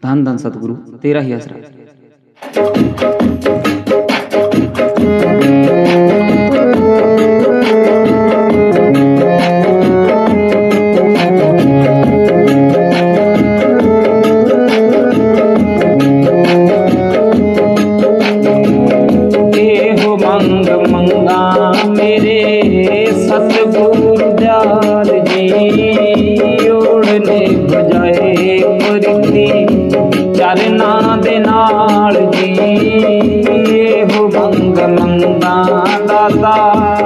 धन धन सतगुरु तेरा ही आसरा। चरना दे नाल जी हो मंग मंगा दाता।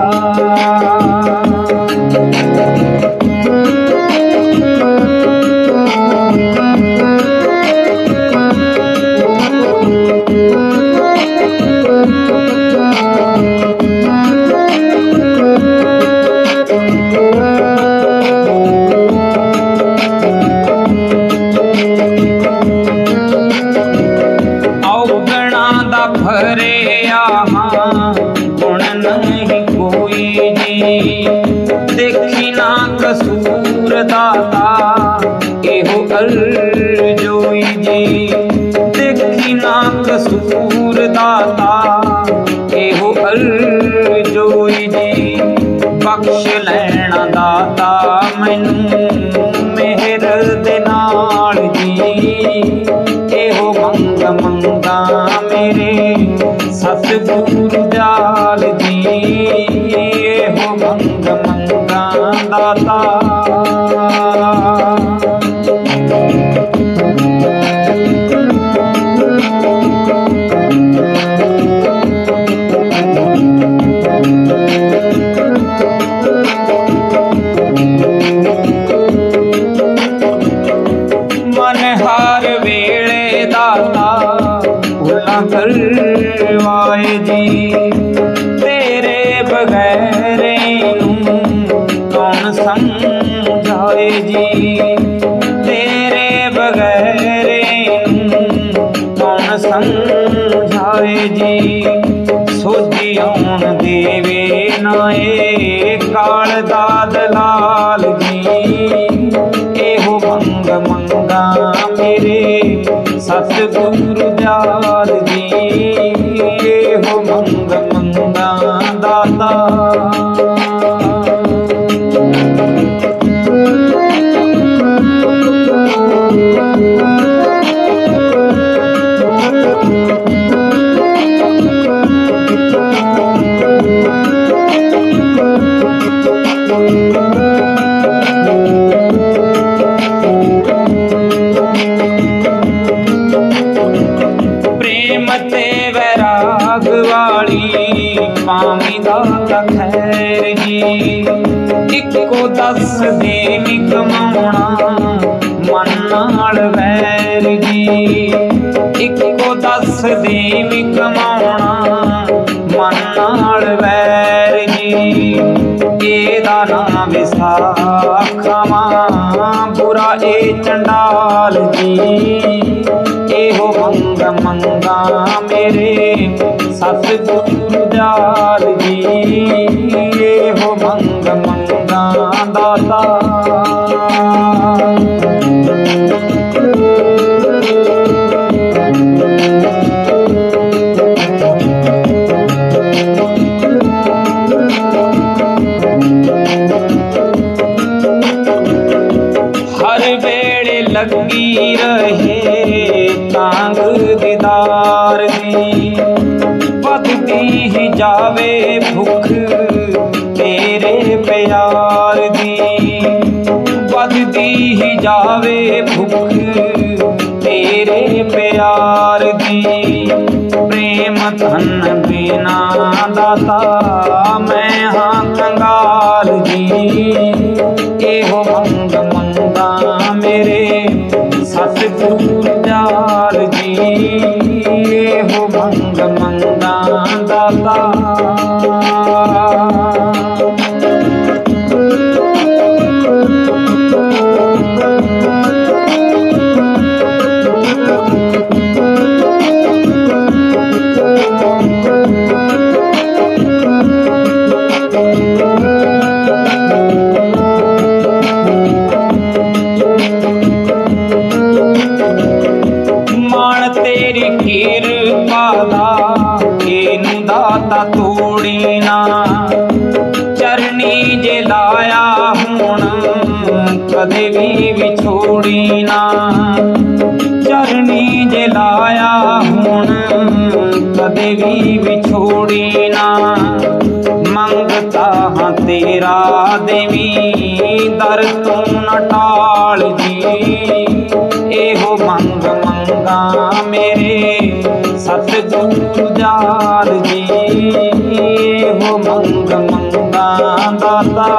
गुण नहीं कोई जी देखी ना कसूर दाता एहो अर्जोई जी। देखी ना कसूर दाता एहो अर्जोई जी। बख्श लैना दाता मैनू मेहर दे नाल जी एहो मंग मंगा मेरे सतगुरु जाल जी हो मंग मंगा दाता। मन हर वेले दाता भुला करवाए जी। तेरे बगैर कौन समझाए जी। तेरे बगैर कौन समझाए जी। सोची आउन देवे नाए काल दाद लाल जी एहो मंग मंगा मेरे सतगुरु जाल जी एहो मंग मंगा दाता। वैराग वाली पावी दाता खैर जी। इको दस दे कमाउणा मन नाल वैर जी। इको दस दे कमाउणा मन नाल वैर जी। एदा नाम विसाखावा बुरा ए चंडाल जी एहो मंग मंगा मेरे सतगुरु जाल जी एहो मंग मंगा दाता। हर वेले लगी रहे तांग दीदार दी। बदती ही जावे भुख तेरे प्यार दी। बदती ही जावे भुख तेरे प्यार दी। प्रेम धन बिना दाता मैं हाँ कंगाल जी एहो मंग मंगा मेरे सतगुरु जाल जी एहो मंग मंगा दाता। छोड़ी ना। चरनी जे लाया हुण कदे भी विछोड़ी ना। मंगता हाँ तेरा देवी दर तू न टाल जी। एहो मंग मंगा मेरे सतगुरु जाल जी। एहो मंग मंगा दाता।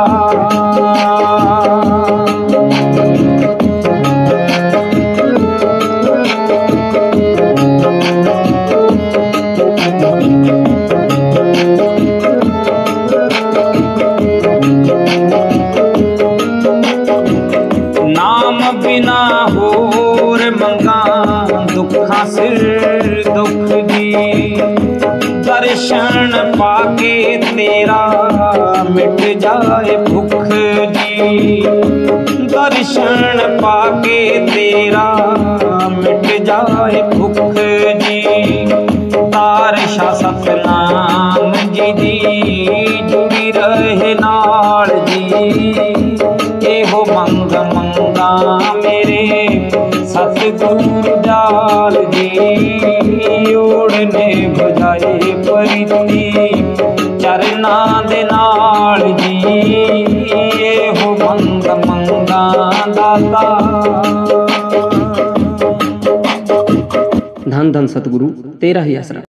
नाम बिना होर मंगा दुखा सिर दुख जी। दर्शन पाके तेरा मिट जाए भुख जी। दर्शन पाके तेरा मिट जाए भुख जी। तार शाह सतनाम जी दी जुड़ी रहे नाल जी। एहो मंग मंगा मेरे सतगुरु जाल जी। ओढ़ने बजाए परिती चरना दे नाल जी। एहो मंग मंगा दाता। धन धन सतगुरु तेरा ही आसरा।